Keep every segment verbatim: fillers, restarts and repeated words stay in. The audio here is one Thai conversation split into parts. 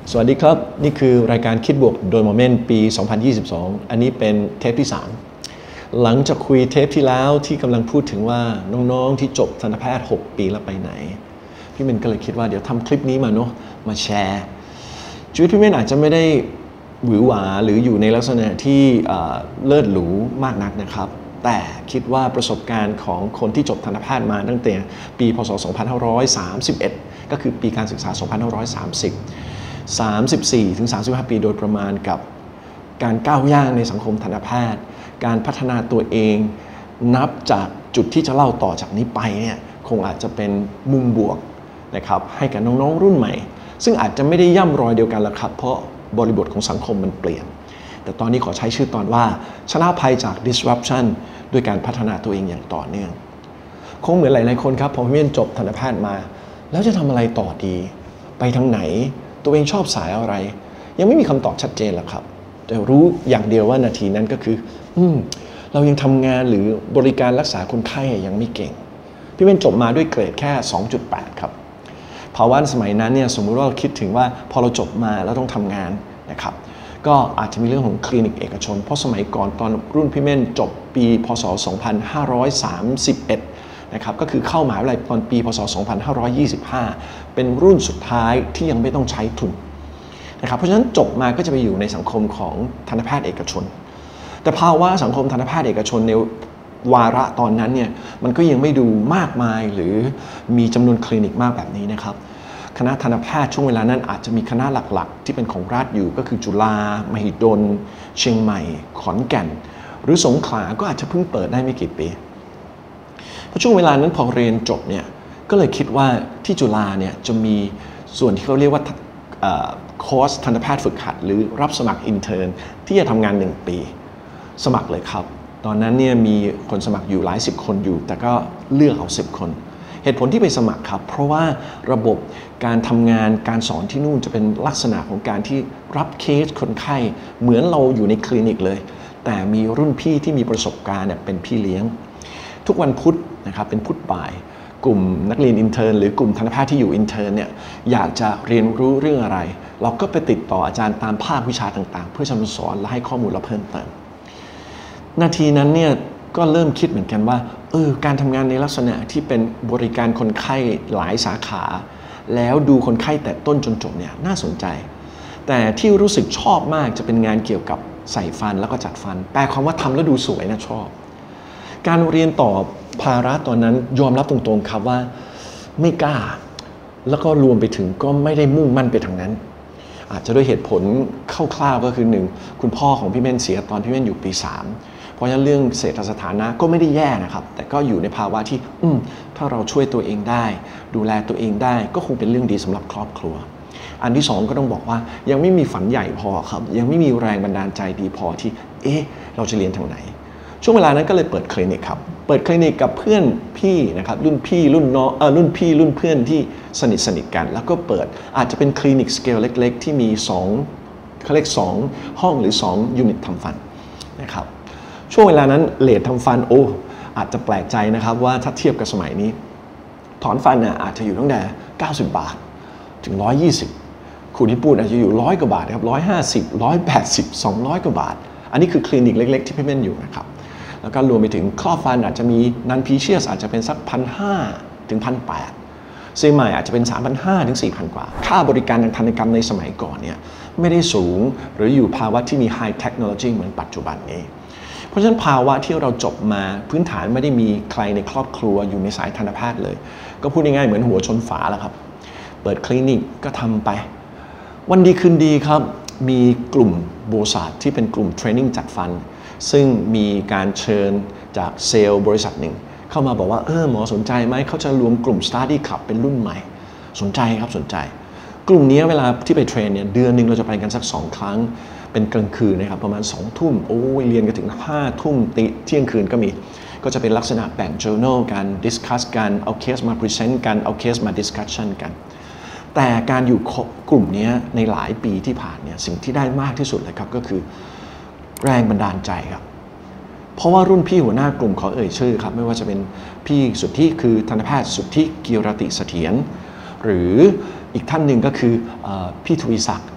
สวัสดีครับนี่คือรายการคิดบวกโดยโมเมนต์ปี สองพันยี่สิบสอง อันนี้เป็นเทปที่สามหลังจากคุยเทปที่แล้วที่กำลังพูดถึงว่าน้องๆที่จบทันตแพทย์หกปีแล้วไปไหนพี่เมนก็เลยคิดว่าเดี๋ยวทำคลิปนี้มาเนาะมาแชร์ชีวิตพี่เมนอาจจะไม่ได้หวือหวาหรืออยู่ในลักษณะที่เลิศหรูมากนักนะครับแต่คิดว่าประสบการณ์ของคนที่จบทันตแพทย์มาตั้งแต่ปีพ.ศ. สองพันห้าร้อยสามสิบเอ็ดก็คือปีการศึกษา สองพันห้าร้อยสามสิบ สามสิบสี่ถึงสามสิบห้า ปีโดยประมาณกับการก้าวย่างในสังคมทันตแพทย์การพัฒนาตัวเองนับจากจุดที่จะเล่าต่อจากนี้ไปเนี่ยคงอาจจะเป็นมุมบวกนะครับให้กับน้องๆรุ่นใหม่ซึ่งอาจจะไม่ได้ย่ำรอยเดียวกันละครับเพราะบริบทของสังคมมันเปลี่ยนแต่ตอนนี้ขอใช้ชื่อตอนว่าชนะภัยจาก disruption ด้วยการพัฒนาตัวเองอย่างต่อเนื่องคงเหมือนหลายๆคนครับพอเรียนจบทันตแพทย์มาแล้วจะทำอะไรต่อดีไปทางไหนตัวเองชอบสายอะไรยังไม่มีคำตอบชัดเจนหรอกครับแต่รู้อย่างเดียวว่านาทีนั้นก็คืออืมเรายังทำงานหรือบริการรักษาคนไข้ยังไม่เก่งพี่เป็นจบมาด้วยเกรดแค่ สองจุดแปด ครับภาวะสมัยนั้นเนี่ยสมมุติว่าเราคิดถึงว่าพอเราจบมาแล้วต้องทำงานนะครับก็อาจจะมีเรื่องของคลินิกเอกชนเพราะสมัยก่อนตอนรุ่นพี่เม่นจบปีพ.ศ. สองพันห้าร้อยสามสิบเอ็ดนะครับก็คือเข้ามหาวิทยาลัยตอนปีพ.ศ. สองพันห้าร้อยยี่สิบห้าเป็นรุ่นสุดท้ายที่ยังไม่ต้องใช้ทุนนะครับเพราะฉะนั้นจบมาก็จะไปอยู่ในสังคมของทันตแพทย์เอกชนแต่ภาวะสังคมทันตแพทย์เอกชนในวาระตอนนั้นเนี่ยมันก็ยังไม่ดูมากมายหรือมีจำนวนคลินิกมากแบบนี้นะครับคณะทันตแพทย์ช่วงเวลานั้นอาจจะมีคณะหลักๆที่เป็นของรัฐอยู่ก็คือจุฬามหิดลเชียงใหม่ขอนแก่นหรือสงขลาก็อาจจะเพิ่งเปิดได้ไม่กี่ปีเพราะช่วงเวลานั้นพอเรียนจบเนี่ยก็เลยคิดว่าที่จุฬาเนี่ยจะมีส่วนที่เขาเรียกว่าคอร์สทันตแพทย์ฝึกหัดหรือรับสมัครอินเทอร์นที่จะทำงานหนึ่งปีสมัครเลยครับตอนนั้นเนี่ยมีคนสมัครอยู่หลายสิบคนอยู่แต่ก็เลือกเอาสิบคนเหตุผลที่ไปสมัครครับเพราะว่าระบบการทำงานการสอนที่นู่นจะเป็นลักษณะของการที่รับเคสคนไข้เหมือนเราอยู่ในคลินิกเลยแต่มีรุ่นพี่ที่มีประสบการณ์เนี่ยเป็นพี่เลี้ยงทุกวันพุธนะครับเป็นพุธบ่ายกลุ่มนักเรียนอินเทอร์นหรือกลุ่มทันตแพทย์ที่อยู่อินเทอร์นเนี่ยอยากจะเรียนรู้เรื่องอะไรเราก็ไปติดต่ออาจารย์ตามภาควิชาต่างๆเพื่อจะมาสอนและให้ข้อมูลเราเพิ่มเติมนาทีนั้นเนี่ยก็เริ่มคิดเหมือนกันว่าเออการทำงานในลักษณะที่เป็นบริการคนไข้หลายสาขาแล้วดูคนไข้แต่ต้นจนจบเนี่ยน่าสนใจแต่ที่รู้สึกชอบมากจะเป็นงานเกี่ยวกับใส่ฟันแล้วก็จัดฟันแปลความว่าทำแล้วดูสวยนะชอบการเรียนต่อภาระตอนนั้นยอมรับตรงๆครับว่าไม่กล้าแล้วก็รวมไปถึงก็ไม่ได้มุ่งมั่นไปทางนั้นอาจจะด้วยเหตุผลคร่าวๆก็คือหนึ่งคุณพ่อของพี่เม่นเสียตอนพี่เม่นอยู่ปีสามเพราะฉะนั้นเรื่องเศรษฐสถานะก็ไม่ได้แย่นะครับแต่ก็อยู่ในภาวะที่อืมถ้าเราช่วยตัวเองได้ดูแลตัวเองได้ก็คงเป็นเรื่องดีสำหรับครอบครัวอันที่สองก็ต้องบอกว่ายังไม่มีฝันใหญ่พอครับยังไม่มีแรงบันดาลใจดีพอที่เอ๊ะเราจะเรียนทางไหนช่วงเวลานั้นก็เลยเปิดคลินิกครับเปิดคลินิกกับเพื่อนพี่นะครับรุ่นพี่รุ่นน้องเออรุ่นพี่รุ่นเพื่อนที่สนิทสนิทกันแล้วก็เปิดอาจจะเป็นคลินิกสเกลเล็กๆที่มีสองเขาเรียกสองห้องหรือสองยูนิตทำฟันนะครับช่วงเวลานั้นเรททำฟันโอ้อาจจะแปลกใจนะครับว่าถ้าเทียบกับสมัยนี้ถอนฟันเนี่ยอาจจะอยู่ตั้งแต่เก้าสิบบาทถึงหนึ่งร้อยยี่สิบขูดญี่ปุ่นอาจจะอยู่ร้อยกว่าบาทครับหนึ่งร้อยห้าสิบ หนึ่งร้อยแปดสิบ สองร้อยกว่าบาทอันนี้คือคลินิกเล็กๆที่พี่เม่นอยู่นะครับแล้วก็รวมไปถึงครอบฟันอาจจะมีนันพีเชียสอาจจะเป็นสัก หนึ่งพันห้าร้อย ถึง หนึ่งพันแปดร้อย เซมายอาจจะเป็น สามพันห้าร้อย ถึง สี่พัน กว่าค่าบริการทางทันตกรรมในสมัยก่อนเนี่ยไม่ได้สูงหรืออยู่ภาวะที่มีไฮเทคโนโลยีเหมือนปัจจุบันนี้เพราะฉะนั้นภาวะที่เราจบมาพื้นฐานไม่ได้มีใครในครอบครัวอยู่ในสายทันตแพทย์เลยก็พูดง่ายๆเหมือนหัวชนฝาแล้วครับเปิดคลินิกก็ทำไปวันดีคืนดีครับมีกลุ่มโบสถ์ที่เป็นกลุ่มเทรนนิ่งจัดฟันซึ่งมีการเชิญจากเซลล์บริษัทหนึ่งเข้ามาบอกว่าเออหมอสนใจไหมเขาจะรวมกลุ่ม Study Club เป็นรุ่นใหม่สนใจครับสนใจกลุ่มนี้เวลาที่ไปเทรนเนี่ยเดือนหนึ่งเราจะไปกันสักสองครั้งเป็นกลางคืนนะครับประมาณสองทุ่มโอ้ยเรียนกันถึงห้าทุ่มติเที่ยงคืนก็มีก็จะเป็นลักษณะแบ่ง journal กันดิสคัสกันเอาเคสมาพรีเซนต์กันเอาเคสมาดิสคัชชันกันแต่การอยู่กลุ่มนี้ในหลายปีที่ผ่านเนี่ยสิ่งที่ได้มากที่สุดเลยครับก็คือแรงบันดาลใจครับเพราะว่ารุ่นพี่หัวหน้ากลุ่มขอเอ่ยชื่อครับไม่ว่าจะเป็นพี่สุทธิคือทันตแพทย์สุทธิกิรติเสถียรหรืออีกท่านหนึ่งก็คือพี่ทวีศักดิ์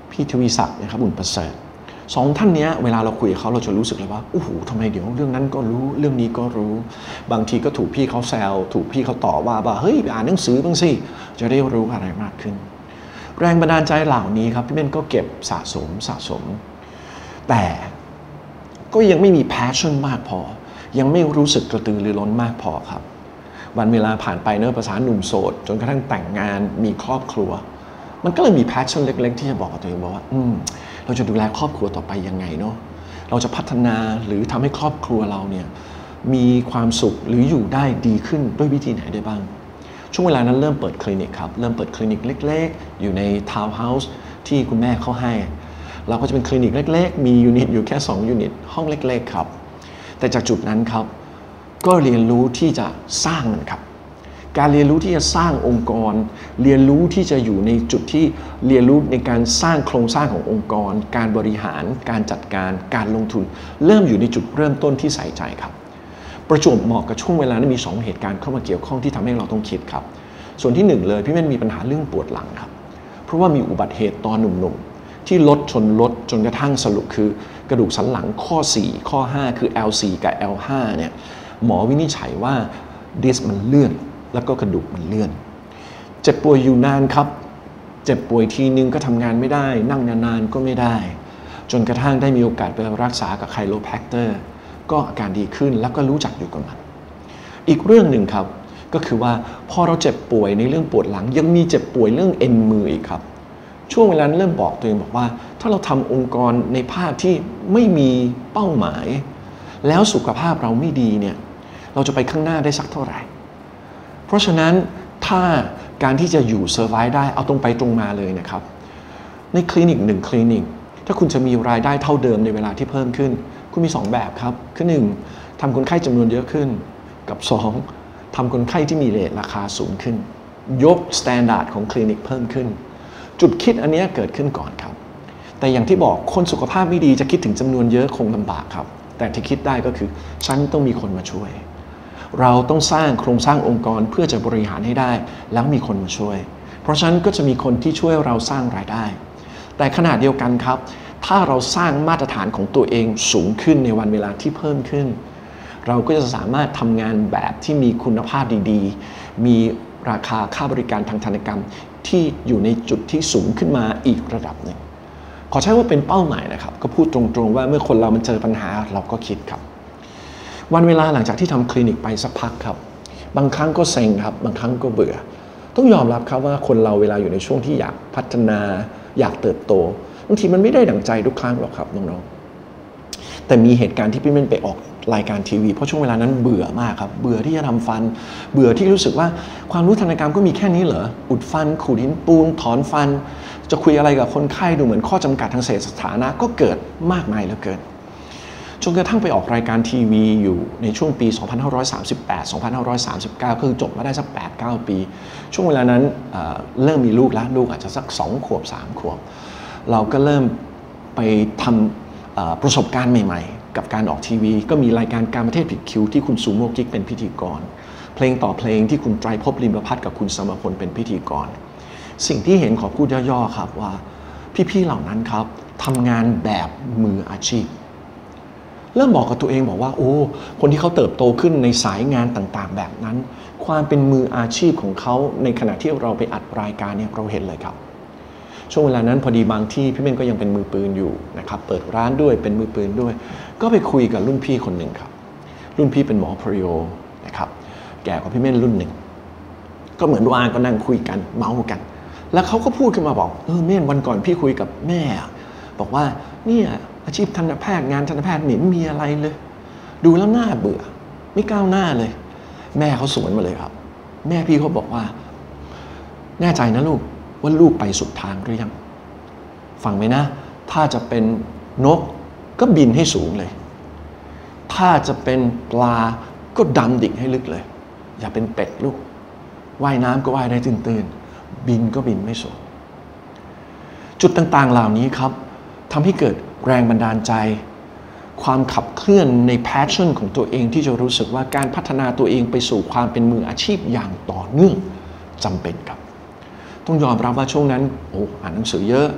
พี่ทวีศักดิ์นะครับบุญประเสริฐสองท่านนี้เวลาเราคุยกับเขาเราจะรู้สึกเลยว่าโอ้โหทำไมเดี๋ยวเรื่องนั้นก็รู้เรื่องนี้ก็รู้บางทีก็ถูกพี่เขาแซวถูกพี่เขาต่อว่าว่าเฮ้ยไปอ่านหนังสือบ้างสิจะได้รู้อะไรมากขึ้นแรงบันดาลใจเหล่านี้ครับพี่เบนก็เก็บสะสมสะสมแต่ก็ยังไม่มี passion มากพอยังไม่รู้สึกกระตือรือร้นมากพอครับวันเวลาผ่านไปเนอะภาษาหนุ่มโสดจนกระทั่งแต่งงานมีครอบครัวมันก็เลยมี passion เล็กๆที่จะบอกกับตัวเองว่าอืมเราจะดูแลครอบครัวต่อไปยังไงเนาะเราจะพัฒนาหรือทำให้ครอบครัวเราเนี่ยมีความสุขหรืออยู่ได้ดีขึ้นด้วยวิธีไหนได้บ้างช่วงเวลานั้นเริ่มเปิดคลินิกครับเริ่มเปิดคลินิกเล็กๆอยู่ในทาวน์เฮาส์ที่คุณแม่เขาให้เราก็จะเป็นคลินิกเล็กๆมียูนิตอยู่แค่สองยูนิตห้องเล็กๆครับแต่จากจุดนั้นครับก็เรียนรู้ที่จะสร้างมันครับการเรียนรู้ที่จะสร้างองค์กรเรียนรู้ที่จะอยู่ในจุดที่เรียนรู้ในการสร้างโครงสร้างขององค์กรการบริหารการจัดการการลงทุนเริ่มอยู่ในจุดเริ่มต้นที่ใส่ใจครับประจวบเหมาะกับช่วงเวลานั้นมีสองเหตุการณ์เข้ามาเกี่ยวข้องที่ทำให้เราต้องคิดครับส่วนที่หนึ่งเลยพี่เม่นมีปัญหาเรื่องปวดหลังครับเพราะว่ามีอุบัติเหตุตอนหนุ่มๆที่รถชนรถจนกระทั่งสรุปคือกระดูกสันหลังข้อสี่ข้อห้าคือ แอล สี่ กับ แอล ห้า เนี่ยหมอวินิจฉัยว่าดิสมันเลื่อนแล้วก็กระดูกมันเลื่อนเจ็บป่วยอยู่นานครับเจ็บป่วยทีนึงก็ทำงานไม่ได้นั่งนานๆก็ไม่ได้จนกระทั่งได้มีโอกาสไปรักษากับไคโรแพคเตอร์ก็อาการดีขึ้นแล้วก็รู้จักอยู่กับมันอีกเรื่องหนึ่งครับก็คือว่าพอเราเจ็บป่วยในเรื่องปวดหลังยังมีเจ็บป่วยเรื่องเอ็นมืออีกครับช่วงเวลานั้นเริ่มบอกตัวเองบอกว่าถ้าเราทำองค์กรในภาพที่ไม่มีเป้าหมายแล้วสุขภาพเราไม่ดีเนี่ยเราจะไปข้างหน้าได้สักเท่าไหร่เพราะฉะนั้นถ้าการที่จะอยู่เซอร์ไวฟ์ได้เอาตรงไปตรงมาเลยนะครับในคลินิกหนึ่งคลินิกถ้าคุณจะมีรายได้เท่าเดิมในเวลาที่เพิ่มขึ้นคุณมีสองแบบครับคือหนึ่งทำคนไข้จำนวนเยอะขึ้นกับสองทำคนไข้ที่มีเรทราคาสูงขึ้นยกสแตนดาร์ดของคลินิกเพิ่มขึ้นจุดคิดอันนี้เกิดขึ้นก่อนครับแต่อย่างที่บอกคนสุขภาพไม่ดีจะคิดถึงจำนวนเยอะคงลำบากครับแต่ที่คิดได้ก็คือฉันต้องมีคนมาช่วยเราต้องสร้างโครงสร้างองค์กรเพื่อจะบริหารให้ได้แล้วมีคนมาช่วยเพราะฉะนั้นก็จะมีคนที่ช่วยเราสร้างรายได้แต่ขณะเดียวกันครับถ้าเราสร้างมาตรฐานของตัวเองสูงขึ้นในวันเวลาที่เพิ่มขึ้นเราก็จะสามารถทำงานแบบที่มีคุณภาพดีๆมีราคาค่าบริการทางธนกรรมที่อยู่ในจุดที่สูงขึ้นมาอีกระดับหนึ่งขอใช้ว่าเป็นเป้าหมายนะครับก็พูดตรงๆว่าเมื่อคนเรามันเจอปัญหาเราก็คิดครับวันเวลาหลังจากที่ทำคลินิกไปสักพักครับบางครั้งก็เซ็งครับบางครั้งก็เบื่อต้องยอมรับครับว่าคนเราเวลาอยู่ในช่วงที่อยากพัฒนาอยากเติบโตบางทีมันไม่ได้ดั่งใจทุกครั้งหรอกครับน้องๆแต่มีเหตุการณ์ที่พี่เม่นไปออกรายการทีวีเพราะช่วงเวลานั้นเบื่อมากครับเบื่อที่จะทำฟันเบื่อที่รู้สึกว่าความรู้ทางการก็มีแค่นี้เหรออุดฟันขูดหินปูนถอนฟันจะคุยอะไรกับคนไข้ดูเหมือนข้อจำกัดทางเศรษฐสถานะก็เกิดมากมายเหลือเกินจนกระทั่งไปออกรายการทีวีอยู่ในช่วงปี สองพันห้าร้อยสามสิบแปด สองพันห้าร้อยสามสิบเก้า คือจบมาได้สัก แปด เก้า ปีช่วงเวลานั้นเอ่อเริ่มมีลูกแล้วลูกอาจจะสักสองขวบสามขวบเราก็เริ่มไปทำเอ่อประสบการณ์ใหม่ๆกับการออกทีวีก็มีรายการการประเทศผิดคิวที่คุณซูโม่กิ๊กเป็นพิธีกรเพลงต่อเพลงที่คุณไตรภพลิมประพัฒน์กับคุณสมพลเป็นพิธีกรสิ่งที่เห็นขอพูดย่อๆครับว่าพี่ๆเหล่านั้นครับทำงานแบบมืออาชีพเริ่มบอกกับตัวเองบอกว่าโอ้คนที่เขาเติบโตขึ้นในสายงานต่างๆแบบนั้นความเป็นมืออาชีพของเขาในขณะที่เราไปอัดรายการเนี่ยเราเห็นเลยครับช่วงเวลานั้นพอดีบางที่พี่เม่นก็ยังเป็นมือปืนอยู่นะครับเปิดร้านด้วยเป็นมือปืนด้วยก็ไปคุยกับรุ่นพี่คนหนึ่งครับรุ่นพี่เป็นหมอพริโอนะครับแก่กว่าพี่เม่นรุ่นหนึ่งก็เหมือนว่างก็นั่งคุยกันเมากันแล้วเขาก็พูดขึ้นมาบอกเออเม่นวันก่อนพี่คุยกับแม่บอกว่าเนี่ยอาชีพทันตแพทย์งานทันตแพทย์ไม่มีอะไรเลยดูแล้วน่าเบื่อไม่ก้าวหน้าเลยแม่เขาสวนมาเลยครับแม่พี่เขาบอกว่าแน่ใจนะลูกว่าลูกไปสุดทางหรือยังฟังไหมนะถ้าจะเป็นนกก็บินให้สูงเลยถ้าจะเป็นปลาก็ดำดิ่งให้ลึกเลยอย่าเป็นเป็ดลูกว่ายน้ำก็ว่ายได้ตื้นๆบินก็บินไม่สูงจุดต่างๆเหล่านี้ครับทำให้เกิดแรงบันดาลใจความขับเคลื่อนใน passion ของตัวเองที่จะรู้สึกว่าการพัฒนาตัวเองไปสู่ความเป็นมืออาชีพอย่างต่อเนื่องจำเป็นครับต้องยอมรับว่าช่วงนั้นโอ้อ่านหนังสือเยอะ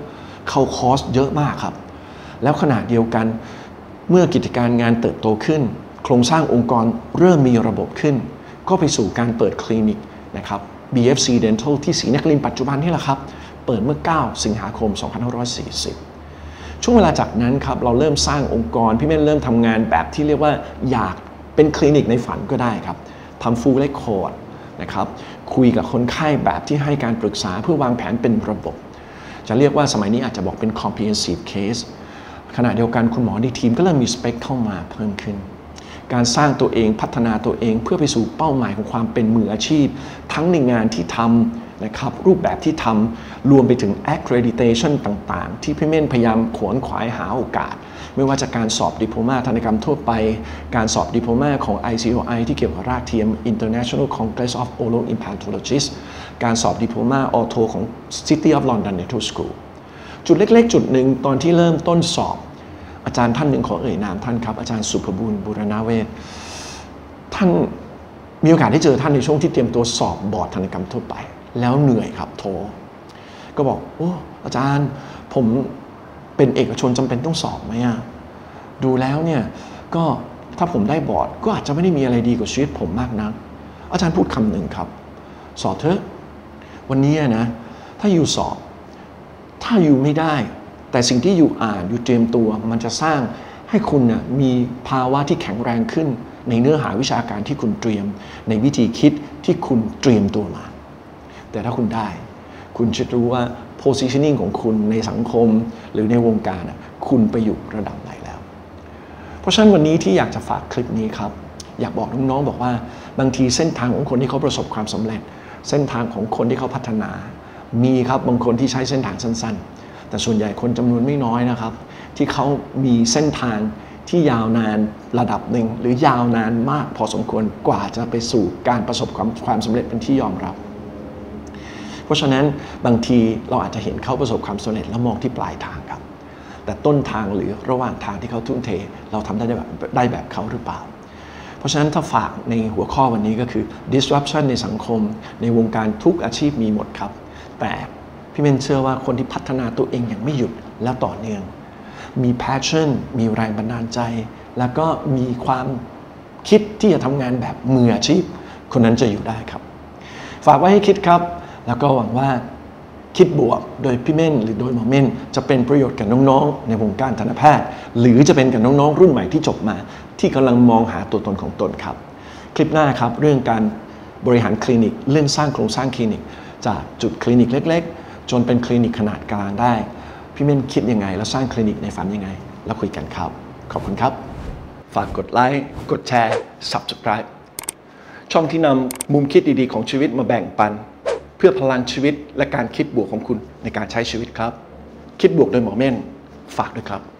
เข้าคอร์สเยอะมากครับแล้วขณะเดียวกันเมื่อกิจการงานเติบโตขึ้นโครงสร้างองค์กรเริ่มมีระบบขึ้นก็ไปสู่การเปิดคลินิกนะครับ บี เอฟ ซี Dental ที่ศรีนครินทร์ปัจจุบันนี่แหละครับเปิดเมื่อเก้าสิงหาคมสองพันห้าร้อยสี่สิบช่วงเวลาจากนั้นครับเราเริ่มสร้างองค์กรพี่เม่นเริ่มทำงานแบบที่เรียกว่าอยากเป็นคลินิกในฝันก็ได้ครับทำ full record นะครับคุยกับคนไข้แบบที่ให้การปรึกษาเพื่อวางแผนเป็นระบบจะเรียกว่าสมัยนี้อาจจะบอกเป็น comprehensive case ขณะเดียวกันคุณหมอในทีมก็เริ่มมีสเปคเข้ามาเพิ่มขึ้นการสร้างตัวเองพัฒนาตัวเองเพื่อไปสู่เป้าหมายของความเป็นมืออาชีพทั้งในงานที่ทำนะครับรูปแบบที่ทำรวมไปถึง accreditation ต่างๆที่พี่เม่นพยายามขวนขวายหาโอกาสไม่ว่าจะการสอบดิโพลมาทันตกรรมทั่วไปการสอบดิโพลมาของ ไอ ซี โอ ไอ ที่เกี่ยวกับรากเทียม International Congress of Oral Implantologists การสอบดิโพลมาออโทของ City of London Dental School จุดเล็กๆจุดหนึ่งตอนที่เริ่มต้นสอบอาจารย์ท่านหนึ่งขอเอ่ยนามท่านครับอาจารย์สุภบุญบุรณเวชท่านมีโอกาสได้เจอท่านในช่วงที่เตรียมตัวสอบบอร์ดทันตกรรมทั่วไปแล้วเหนื่อยครับโทก็บอกโอ้อาจารย์ผมเป็นเอกชนจำเป็นต้องสอบไหมอ่ะดูแล้วเนี่ยก็ถ้าผมได้บอร์ดก็อาจจะไม่ได้มีอะไรดีกว่าชีวิตผมมากนักอาจารย์พูดคำหนึ่งครับสอบเถอะวันนี้นะถ้าอยู่สอบถ้าอยู่ไม่ได้แต่สิ่งที่อยู่อ่านอยู่เตรียมตัวมันจะสร้างให้คุณนะมีภาวะที่แข็งแรงขึ้นในเนื้อหาวิชาการที่คุณเตรียมในวิธีคิดที่คุณเตรียมตัวมาแต่ถ้าคุณได้คุณจะรู้ว่า positioning ของคุณในสังคมหรือในวงการคุณไปอยู่ระดับไหนแล้วเพราะฉะนั้นวันนี้ที่อยากจะฝากคลิปนี้ครับอยากบอกน้องๆบอกว่าบางทีเส้นทางของคนที่เขาประสบความสำเร็จเส้นทางของคนที่เขาพัฒนามีครับบางคนที่ใช้เส้นทางสั้นๆแต่ส่วนใหญ่คนจำนวนไม่น้อยนะครับที่เขามีเส้นทางที่ยาวนานระดับหนึ่งหรือยาวนานมากพอสมควรกว่าจะไปสู่การประสบความความสำเร็จเป็นที่ยอมรับเพราะฉะนั้นบางทีเราอาจจะเห็นเขาประสบความสำเร็จแล้วมองที่ปลายทางครับแต่ต้นทางหรือระหว่างทางที่เขาทุ่มเทเราทำได้แบบได้แบบเขาหรือเปล่าเพราะฉะนั้นถ้าฝากในหัวข้อวันนี้ก็คือ disruption ในสังคมในวงการทุกอาชีพมีหมดครับแต่พี่เมนเชื่อว่าคนที่พัฒนาตัวเองอย่างไม่หยุดและต่อเนื่องมี passion มีแรงบันดาลใจแล้วก็มีความคิดที่จะทำงานแบบมืออาชีพคนนั้นจะอยู่ได้ครับฝากไว้ให้คิดครับแล้วก็หวังว่าคิดบวกโดยพี่เม่นหรือโดยหมอเม่นจะเป็นประโยชน์กับน้องๆในวงการทันตแพทย์หรือจะเป็นกับน้องๆรุ่นใหม่ที่จบมาที่กำลังมองหาตัวตนของตนครับคลิปหน้าครับเรื่องการบริหารคลินิกเรื่องสร้างโครงสร้างคลินิกจากจุดคลินิกเล็กๆจนเป็นคลินิกขนาดกลางได้พี่เม่นคิดยังไงแล้วสร้างคลินิกในฝันยังไงแล้วคุยกันครับขอบคุณครับฝากกดไลค์กดแชร์ Subscribe ช่องที่นำมุมคิดดีๆของชีวิตมาแบ่งปันเพื่อพลังชีวิตและการคิดบวกของคุณในการใช้ชีวิตครับคิดบวกโดยหมอเม่นฝากด้วยครับ